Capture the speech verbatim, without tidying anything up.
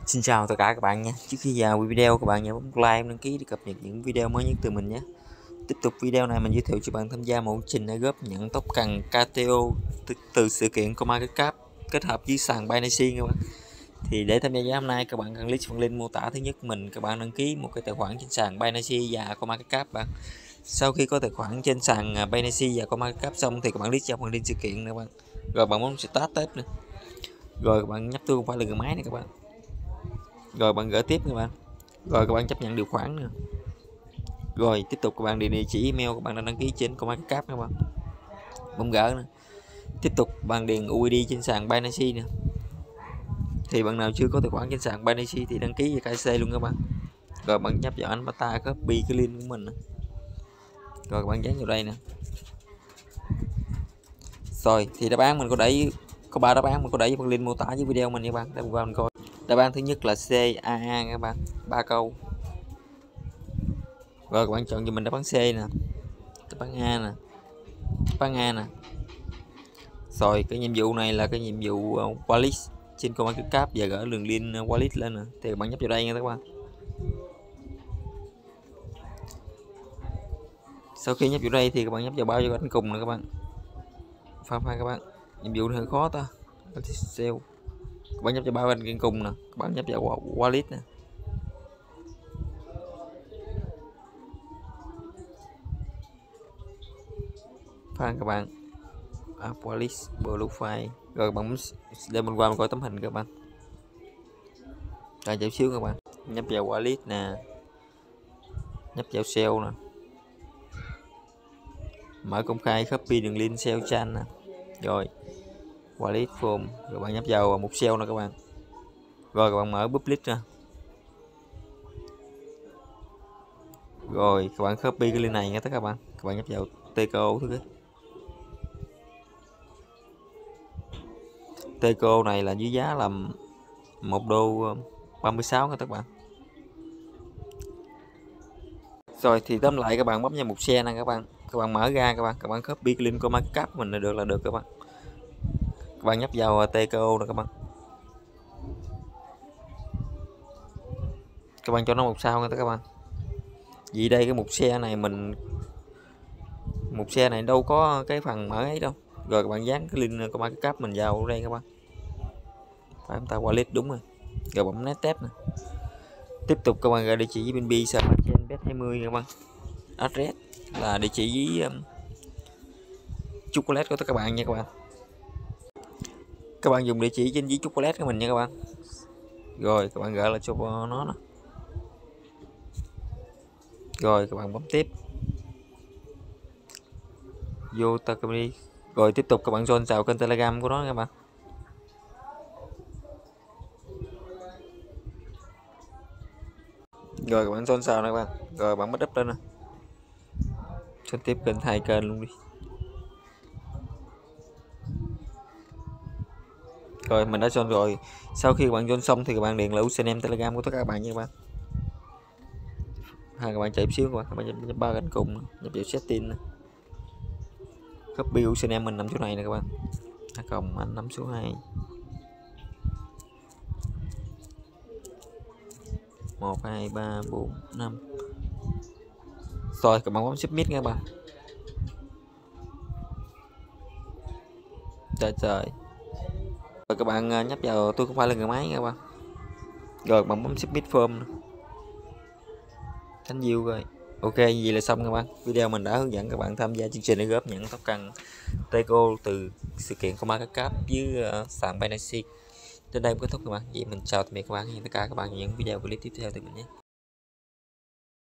Xin chào tất cả các bạn nha. Trước khi vào video các bạn nhớ bấm like, đăng ký để cập nhật những video mới nhất từ mình nhé. Tiếp tục video này mình giới thiệu cho bạn tham gia một trình để góp nhận token ca tê o từ, từ sự kiện CoinMarketCap kết hợp với sàn Binance các bạn. Thì để tham gia giá hôm nay các bạn cần click phần link mô tả. Thứ nhất mình các bạn đăng ký một cái tài khoản trên sàn Binance và CoinMarketCap bạn. Sau khi có tài khoản trên sàn Binance và CoinMarketCap xong thì các bạn click vào phần link sự kiện các bạn. Rồi bạn muốn start test nữa. Rồi các bạn nhấp tôi không phải là người máy này các bạn. Rồi bạn gửi tiếp các bạn. Rồi các bạn chấp nhận điều khoản nữa. Rồi tiếp tục các bạn điền địa chỉ email các bạn đã đăng ký trên CoinMarketCap các bạn. Bấm gỡ nữa. Tiếp tục bạn điền u i đê trên sàn Binance nữa. Thì bạn nào chưa có tài khoản trên sàn Binance thì đăng ký với ca xê luôn các bạn. Rồi bạn nhấp vào anh bata copy cái link của mình nữa. Rồi các bạn dán vào đây nè. Rồi thì đáp án mình có đẩy có ba đáp án mình có đẩy phần link mô tả với video mình nha các bạn. Để qua mình coi. Đáp án thứ nhất là C A A các bạn, ba câu. Rồi các bạn chọn cho mình đáp án C nè, đáp án A nè, đáp án A nè. Rồi cái nhiệm vụ này là cái nhiệm vụ uh, wallet trên CoinMarketCap và gửi đường link uh, wallet lên nè. Thì các bạn nhấp vào đây nha các bạn. Sau khi nhấp vào đây thì các bạn nhấp vào bao cho cánh cùng nè các bạn. Pha pha các bạn. Nhiệm vụ này hơi khó ta. Các bạn nhấp vào bao cánh cùng nè, các bạn nhấp vào wallet nè. Pha các bạn. App wallet profile. Rồi các bạn để mình qua mình coi tấm hình các bạn. Rồi chút xíu các bạn. Nhấp vào wallet nè. Nhấp vào sale nè. Mở công khai copy đường link sale chain nè. Rồi wallet form. Rồi bạn nhấp vào một sale nè các bạn. Rồi các bạn mở public ra. Rồi các bạn copy cái link này nha tất cả các bạn. Các bạn nhấp vào tê ca o thứ cái. tê ca o này là với giá là một đô ba mươi sáu nha các bạn. Rồi thì tóm lại các bạn bấm vào một xe nè các bạn. Các bạn mở ra các bạn, các bạn copy cái link của markup mình là được là được các bạn. Các bạn nhấp vào tê ca o nè các bạn. Các bạn cho nó một sao nha các bạn. Vì đây cái mục xe này mình mục xe này đâu có cái phần mở ấy đâu. Rồi các bạn dán cái link của markup mình vào đây các bạn. Phải chúng ta wallet đúng rồi. Rồi bấm next step nè. Tiếp tục các bạn gửi địa chỉ với bên bi trên bet hai mươi các bạn. Address là địa chỉ với um, chocolate của các bạn nha các bạn. Các bạn dùng địa chỉ trên ví chocolate của mình nha các bạn. Rồi các bạn gửi lại cho nó nè. Rồi các bạn bấm tiếp. Vô Takami. Rồi tiếp tục các bạn join vào kênh Telegram của nó các bạn. Rồi các bạn join vào nè các bạn. Rồi bạn bắt up lên nè. Join tiếp kênh hai kênh luôn đi. Rồi mình đã join rồi. Sau khi các bạn join xong thì các bạn điền là username Telegram của tất cả các bạn nha các bạn. Hai các bạn chạy xíu các bạn, các bạn nhập ba cánh cùng, nhập vào setting này. Copy username mình nằm chỗ này nè các bạn. A cộng anh năm số hai. một hai ba bốn năm. Rồi các bạn bấm submit nha các bạn. Trời trời. Rồi các bạn nhấp vào tôi không phải là người máy nha các bạn. Rồi các bạn bấm submit form. Thank you rồi. Ok gì là xong các bạn. Video mình đã hướng dẫn các bạn tham gia chương trình để góp nhận token tê ca o từ sự kiện CoinMarketCap với uh, sàn Binance. Đến đây kết thúc các bạn. Vậy mình chào tạm biệt các bạn. Hẹn tất cả các bạn những video clip tiếp theo từ mình nhé.